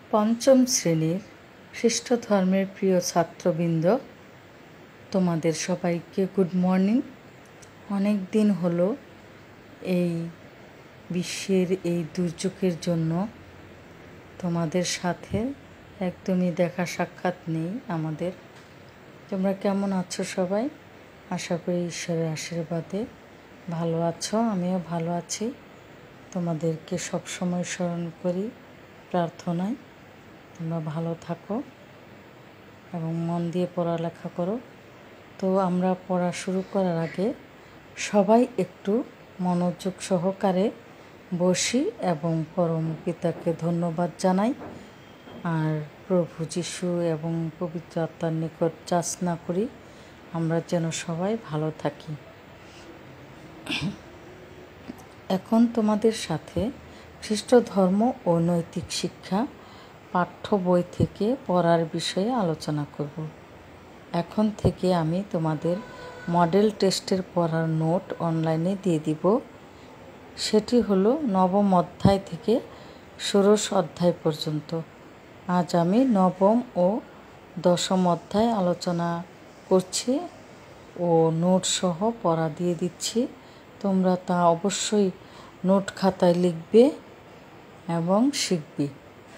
পঞ্চম শ্রেণীর খ্রিস্ট ধর্মের প্রিয় ছাত্রবৃন্দ, তোমাদের সবাইকে গুড মর্নিং। অনেক দিন হলো এই বিশ্বের এই দুর্যোগের জন্য তোমাদের সাথে একদমই দেখা সাক্ষাৎ নেই আমাদের। তোমরা কেমন আছো সবাই? আশা করি ঈশ্বরের আশীর্বাদে ভালো আছো, আমিও ভালো আছি। তোমাদেরকে সবসময় স্মরণ করি প্রার্থনায় তোমরা ভালো থাকো এবং মন দিয়ে পড়ালেখা করো। তো আমরা পড়া শুরু করার আগে সবাই একটু মনোযোগ সহকারে বসি এবং পরম পিতাকে ধন্যবাদ জানাই, আর প্রভু যিশু এবং পবিত্র আত্মার নিকট যাচনা করি আমরা যেন সবাই ভালো থাকি। এখন তোমাদের সাথে খ্রিস্ট ধর্ম ও নৈতিক শিক্ষা পাঠ্য বই থেকে পড়ার বিষয়ে আলোচনা করব। এখন থেকে আমি তোমাদের মডেল টেস্টের পড়ার নোট অনলাইনে দিয়ে দিব। সেটি হলো নবম অধ্যায় থেকে ষোড়শ অধ্যায় পর্যন্ত। আজ আমি নবম ও দশম অধ্যায় আলোচনা করছি ও নোট সহ পড়া দিয়ে দিচ্ছি। তোমরা তা অবশ্যই নোট খাতায় লিখবে এবং শিখবে।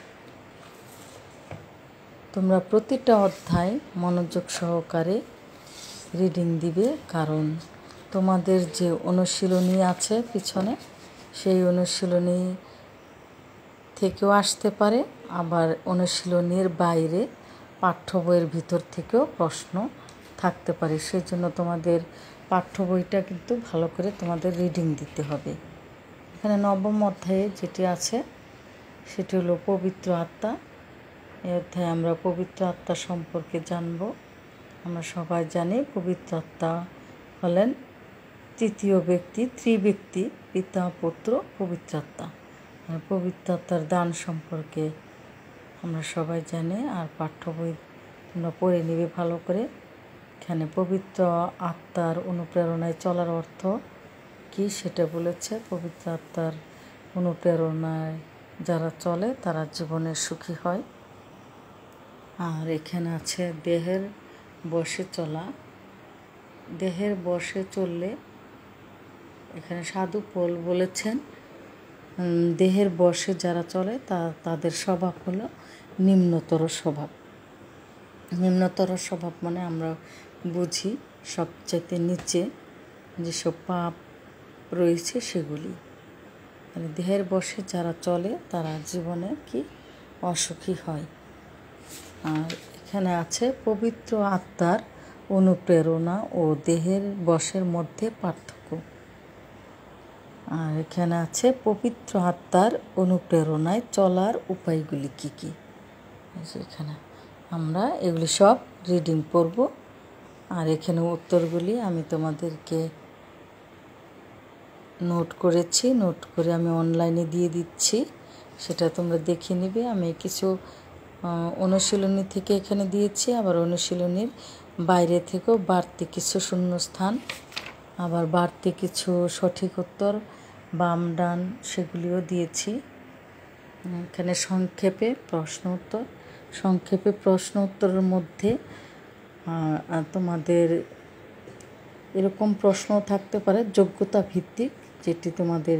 তোমরা প্রতিটা অধ্যায় মনোযোগ সহকারে রিডিং দিবে, কারণ তোমাদের যে অনুশীলনী আছে পিছনে, সেই অনুশীলনী থেকেও আসতে পারে, আবার অনুশীলনীর বাইরে পাঠ্য বইয়ের ভিতর থেকেও প্রশ্ন থাকতে পারে। সেই জন্য তোমাদের পাঠ্য বইটা কিন্তু ভালো করে তোমাদের রিডিং দিতে হবে। এখানে নবম অধ্যায়ে যেটি আছে সেটি হলো পবিত্র আত্মা। এই অধ্যায়ে আমরা পবিত্র আত্মা সম্পর্কে জানব। আমরা সবাই জানি পবিত্র আত্মা হলেন তৃতীয় ব্যক্তি, ত্রিব্যক্তি, পিতা, পুত্র, পবিত্র আত্মা। পবিত্র আত্মার দান সম্পর্কে আমরা সবাই জানি, আর পাঠ্য বই তোমরা পড়ে নিবে ভালো করে। এখানে পবিত্র আত্মার অনুপ্রেরণায় চলার অর্থ কি সেটা বলেছে। পবিত্র আত্মার অনুপ্রেরণায় যারা চলে তারা জীবনে সুখী হয়। আর এখানে আছে দেহের বশে চলা। দেহের বশে চললে এখানে সাধু পল বলেছেন, দেহের বশে যারা চলে তাদের স্বভাব হলো নিম্নতর স্বভাব। নিম্নতর স্বভাব মানে আমরা বুঝি সবচাইতে নিচে যেসব পাপ রয়েছে সেগুলি। মানে দেহের বশে যারা চলে তারা জীবনে কি অসুখী হয়। আর এখানে আছে পবিত্র আত্মার অনুপ্রেরণা ও দেহের বশের মধ্যে পার্থক্য। আর এখানে আছে পবিত্র আত্মার অনুপ্রেরণায় চলার উপায়গুলি কি কি। এখানে আমরা এগুলি সব রিডিং পড়ব, আর এখানে উত্তরগুলি আমি তোমাদেরকে নোট করেছি, নোট করে আমি অনলাইনে দিয়ে দিচ্ছি, সেটা তোমরা দেখে নিবে। আমি কিছু অনুশীলনী থেকে এখানে দিয়েছি, আবার অনুশীলনীর বাইরে থেকেও বাড়তি কিছু শূন্যস্থান, আবার বাড়তি কিছু সঠিক উত্তর বাম ডান সেগুলিও দিয়েছি। এখানে সংক্ষেপে প্রশ্ন উত্তর। সংক্ষেপে প্রশ্ন উত্তরের মধ্যে তোমাদের এরকম প্রশ্ন থাকতে পারে যোগ্যতা ভিত্তিক, যেটি তোমাদের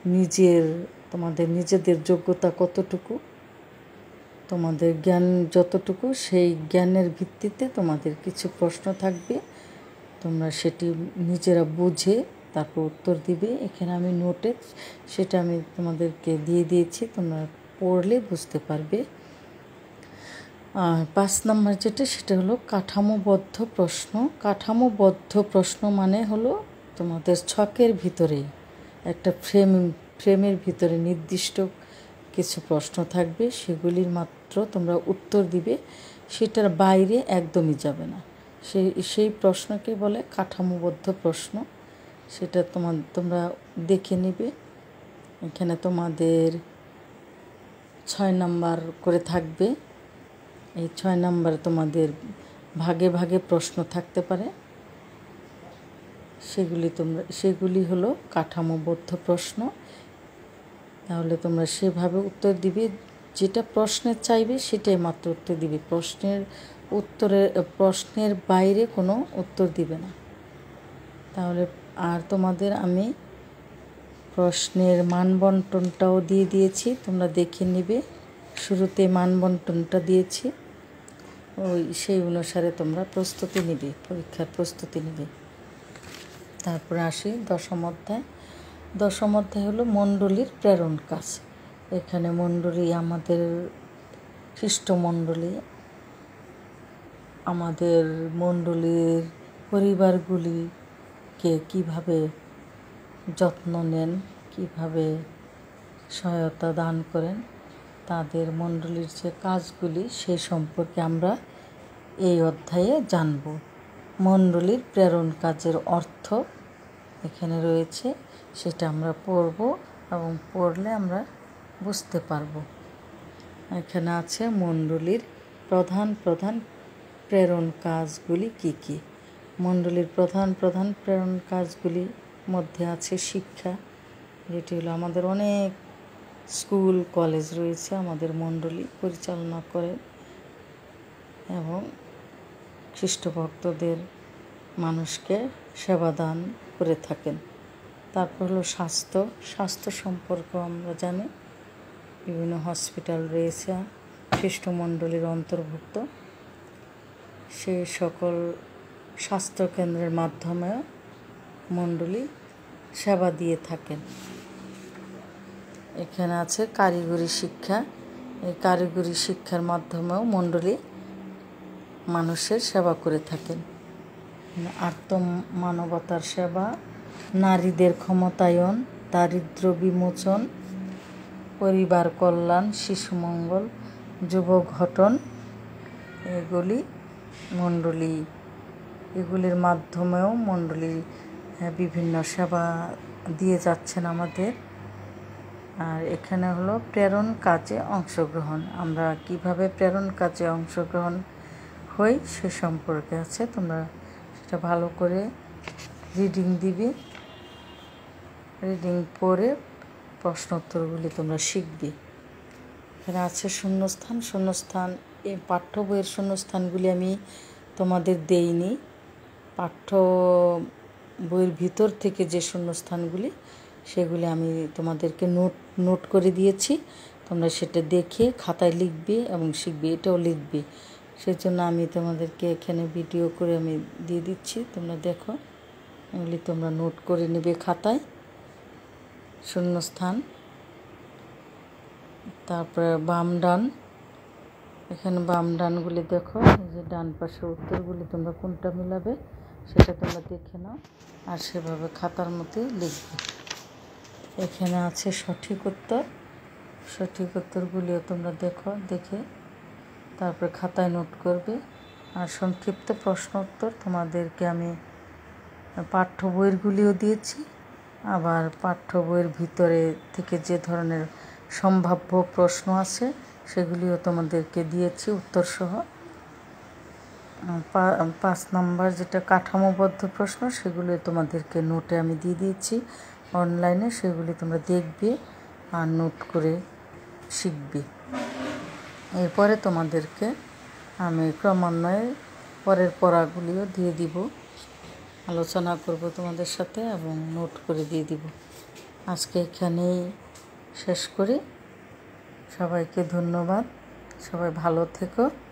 নিজেদের যোগ্যতা কতটুকু, তোমাদের জ্ঞান যতটুকু, সেই জ্ঞানের ভিত্তিতে তোমাদের কিছু প্রশ্ন থাকবে। তোমরা সেটি নিজেরা বুঝে তারপর উত্তর দিবে। এখানে আমি নোটে সেটা আমি তোমাদেরকে দিয়ে দিয়েছি, তোমরা পড়লে বুঝতে পারবে। আর 5 নম্বর যেটা সেটা হলো কাঠামোবদ্ধ প্রশ্ন। কাঠামোবদ্ধ প্রশ্ন মানে হলো তোমাদের ছকের ভিতরে একটা ফ্রেমের ভিতরে নির্দিষ্ট কিছু প্রশ্ন থাকবে, সেগুলির মাত্র তোমরা উত্তর দিবে, সেটার বাইরে একদমই যাবে না। সেই প্রশ্নকে বলে কাঠামোবদ্ধ প্রশ্ন। সেটা তোমরা দেখে নিবে। এখানে তোমাদের 6 নাম্বার করে থাকবে। এই 6 নাম্বারে তোমাদের ভাগে ভাগে প্রশ্ন থাকতে পারে। সেগুলি হলো কাঠামোবদ্ধ প্রশ্ন। তাহলে তোমরা সেভাবে উত্তর দিবে যেটা প্রশ্নে চাইবে সেটাই মাত্র উত্তর দিবে, প্রশ্নের বাইরে কোনো উত্তর দিবে না। তাহলে আর তোমাদের আমি প্রশ্নের মানবন্টনটাও দিয়ে দিয়েছি, তোমরা দেখে নিবে। শুরুতে মানবন্টনটা দিয়েছি, সেই অনুসারে তোমরা প্রস্তুতি নিবে, পরীক্ষার প্রস্তুতি নিবে। তারপরে আসি দশম অধ্যায়। দশম অধ্যায় হলো মণ্ডলীর প্রেরণ কাজ। এখানে মণ্ডলী, আমাদের খ্রিস্টমণ্ডলী, আমাদের মণ্ডলীর পরিবারগুলিকে কিভাবে যত্ন নেন, কিভাবে সহায়তা দান করেন, তাদের মণ্ডলীর যে কাজগুলি সেই সম্পর্কে আমরা এই অধ্যায়ে জানব। মণ্ডলীর প্রেরণ কাজের অর্থ এখানে রয়েছে, সেটা আমরা পড়ব এবং পড়লে আমরা বুঝতে পারব। এখানে আছে মণ্ডলীর প্রধান প্রধান প্রেরণ কাজগুলি কি কি। মণ্ডলীর প্রধান প্রধান প্রেরণ কাজগুলির মধ্যে আছে শিক্ষা, যেটি হলো আমাদের অনেক স্কুল কলেজ রয়েছে আমাদের মণ্ডলী পরিচালনা করে এবং খ্রিস্টভক্তদের মানুষকে সেবা দান করে থাকেন। তারপর হলো স্বাস্থ্য সম্পর্ক আমরা জানি, বিভিন্ন হসপিটাল রয়েছে খ্রিস্টমণ্ডলীর অন্তর্ভুক্ত, সেই সকল স্বাস্থ্যকেন্দ্রের মাধ্যমে মণ্ডলী সেবা দিয়ে থাকেন। এখানে আছে কারিগরি শিক্ষা। এই কারিগরি শিক্ষার মাধ্যমেও মণ্ডলী মানুষের সেবা করে থাকেন। আর্তমানবতার সেবা, নারীদের ক্ষমতায়ন, দারিদ্র্য বিমোচন, পরিবার কল্যাণ, শিশু মঙ্গল, যুব ঘটন, এগুলির মাধ্যমেও মণ্ডলী বিভিন্ন সেবা দিয়ে যাচ্ছেন আমাদের। আর এখানে হলো প্রেরণ কাজে অংশগ্রহণ। আমরা কিভাবে প্রেরণ কাজে অংশগ্রহণ হই সে সম্পর্কে আছে, তোমরা সেটা ভালো করে রিডিং দিবে। রিডিং পড়ে প্রশ্ন উত্তরগুলি তোমরা শিখবে। এখানে আছে শূন্যস্থান। এই পাঠ্য বইয়ের শূন্যস্থানগুলি আমি তোমাদের দেইনি, পাঠ্য বইয়ের ভিতর থেকে যে শূন্যস্থানগুলি সেগুলি আমি তোমাদেরকে নোট করে দিয়েছি। তোমরা সেটা দেখে খাতায় লিখবে এবং শিখবে, এটাও লিখবে। সেজন্য আমি তোমাদেরকে এখানে ভিডিও করে আমি দিয়ে দিচ্ছি, তোমরা দেখো, এগুলি তোমরা নোট করে নেবে খাতায়। শূন্যস্থান, তারপরে বাম ডান, এখানে বাম ডানগুলি দেখো, এই যে ডান পাশের উত্তরগুলি তোমরা কোনটা মিলাবে সেটা তোমরা দেখে নাও আর সেভাবে খাতার মধ্যে লিখবে। এখানে আছে সঠিক উত্তরগুলিও তোমরা দেখে তারপরে খাতায় নোট করবে। আর সংক্ষিপ্ত প্রশ্ন উত্তর তোমাদেরকে আমি পাঠ্য বইয়েরগুলিও দিয়েছি, আবার পাঠ্য বইয়ের ভিতরে থেকে যে ধরনের সম্ভাব্য প্রশ্ন আছে সেগুলিও তোমাদেরকে দিয়েছি উত্তরসহ। 5 নম্বর যেটা কাঠামোবদ্ধ প্রশ্ন সেগুলি তোমাদেরকে নোটে আমি দিয়ে দিয়েছি অনলাইনে, সেগুলি তোমরা দেখবে আর নোট করে শিখবে। এরপরে তোমাদেরকে আমি ক্রমান্বয়ে পরের পড়াগুলিও দিয়ে দিব, আলোচনা করব তোমাদের সাথে এবং নোট করে দিয়ে দিব। আজকে এখানেই শেষ করি। সবাইকে ধন্যবাদ, সবাই ভালো থেকো।